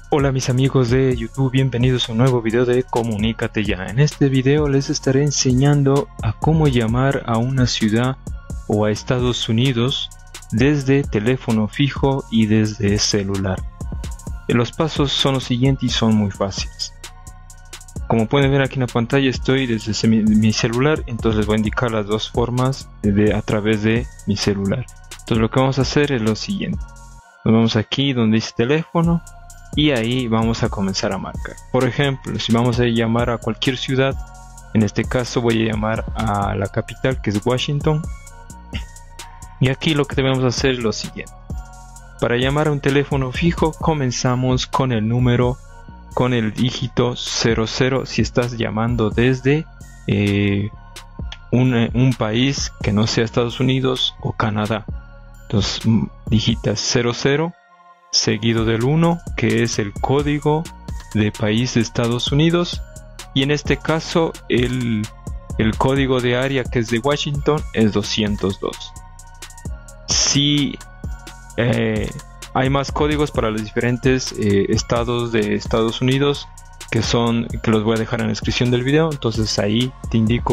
Hola mis amigos de YouTube, bienvenidos a un nuevo video de Comunícate Ya. En este video les estaré enseñando a cómo llamar a una ciudad o a Estados Unidos desde teléfono fijo y desde celular. Los pasos son los siguientes y son muy fáciles. Como pueden ver aquí en la pantalla estoy desde mi celular, entonces les voy a indicar las dos formas a través de mi celular. Entonces lo que vamos a hacer es lo siguiente. Nos vamos aquí donde dice teléfono. Y ahí vamos a comenzar a marcar. Por ejemplo, si vamos a llamar a cualquier ciudad, en este caso voy a llamar a la capital, que es Washington. Y aquí lo que debemos hacer es lo siguiente. Para llamar a un teléfono fijo, comenzamos con el número, con el dígito 00 si estás llamando desde un país que no sea Estados Unidos o Canadá. Entonces digitas 00 seguido del 1, que es el código de país de Estados Unidos, y en este caso el código de área, que es de Washington, es 202. Si hay más códigos para los diferentes estados de Estados Unidos, que los voy a dejar en la descripción del video, entonces ahí te indico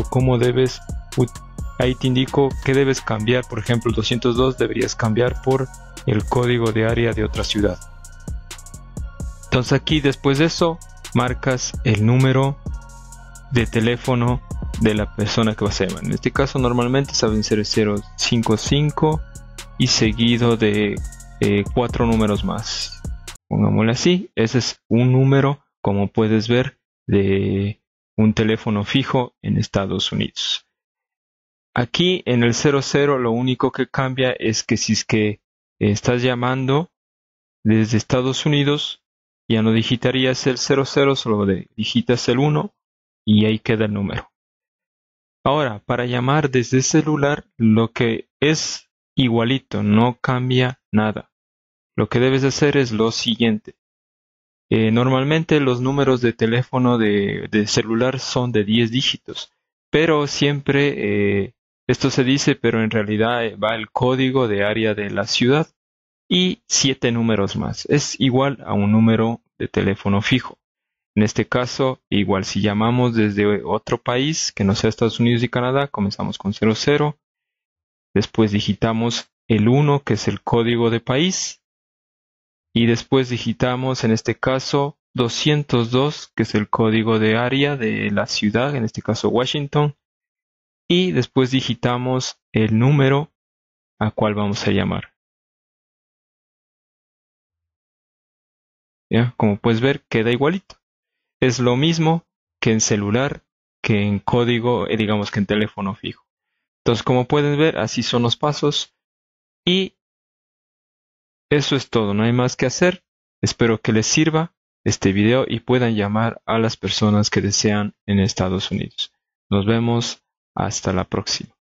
qué debes cambiar. Por ejemplo, el 202 deberías cambiar por el código de área de otra ciudad. Entonces aquí después de eso marcas el número de teléfono de la persona que vas a llamar. En este caso normalmente saben ser 055 y seguido de 4 números más. Pongámosle así, ese es un número, como puedes ver, de un teléfono fijo en Estados Unidos. Aquí en el 00 lo único que cambia es que si es que estás llamando desde Estados Unidos, ya no digitarías el 00, solo digitas el 1 y ahí queda el número. Ahora, para llamar desde celular, lo que es igualito, no cambia nada. Lo que debes hacer es lo siguiente. Normalmente los números de teléfono de celular son de 10 dígitos, pero siempre esto se dice, pero en realidad va el código de área de la ciudad y 7 números más. Es igual a un número de teléfono fijo. En este caso, igual si llamamos desde otro país que no sea Estados Unidos y Canadá, comenzamos con 00. Después digitamos el 1, que es el código de país. Y después digitamos, en este caso, 202, que es el código de área de la ciudad, en este caso Washington. Y después digitamos el número a cual vamos a llamar. ¿Ya? Como puedes ver, queda igualito. Es lo mismo que en celular, que en código, digamos que en teléfono fijo. Entonces, como pueden ver, así son los pasos. Y eso es todo, no hay más que hacer. Espero que les sirva este video y puedan llamar a las personas que desean en Estados Unidos. Nos vemos hasta la próxima.